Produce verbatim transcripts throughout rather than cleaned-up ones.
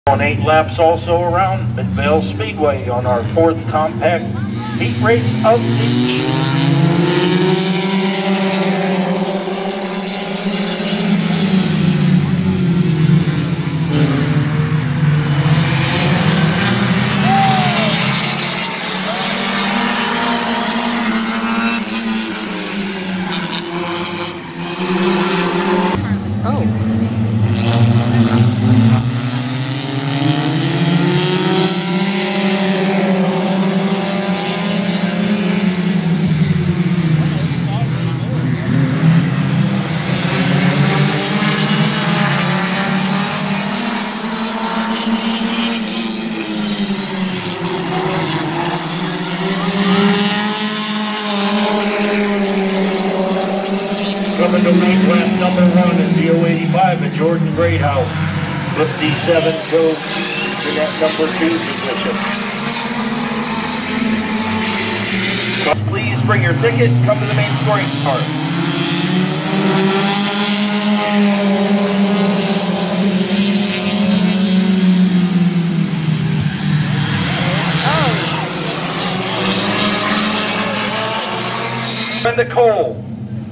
On eight laps also around Midvale Speedway on our fourth compact heat race of the evening. Coming to main lap number one is the oh eighty-five at Jordan Greathouse. fifty-seven goes to that number two position. Please bring your ticket. Come to the main scoring part. And the Cole.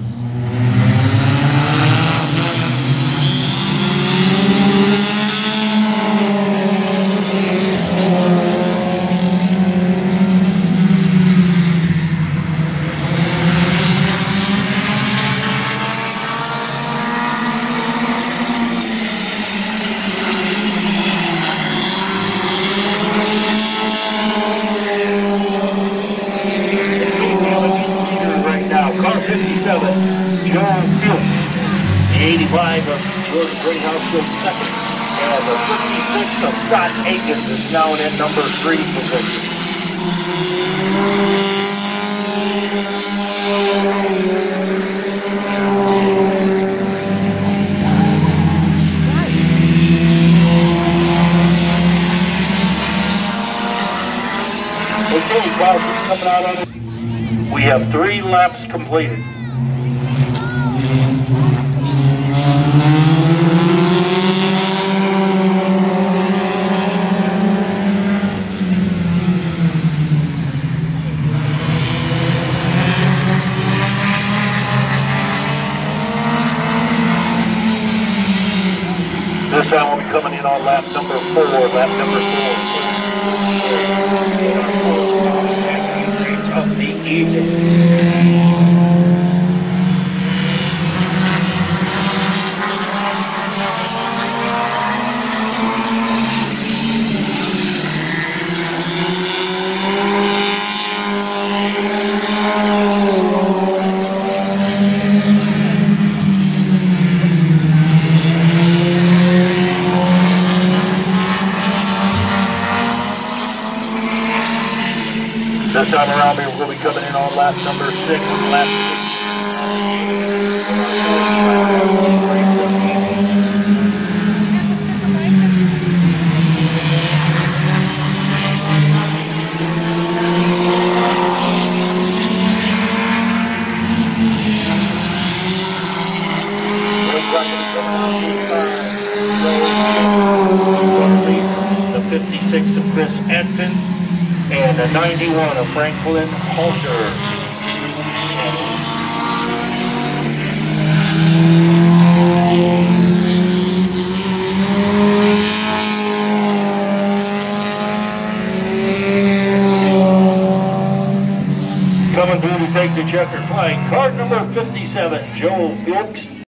fifty-seven, Joe Felix. The eighty-five of Jordan Greathouse goes second. And the fifty-six of Scott Akins is now in number three position. Okay, clouds coming out on it. We have three laps completed. This time we'll be coming in on lap number four, lap number four. Of the evening. This time around, we will be coming in on lap number six. Lap six. The fifty-six of Chris Edmond. And a ninety-one of Franklin Halter. Coming through to take the checker flying. Card number fifty-seven, Joe Felix.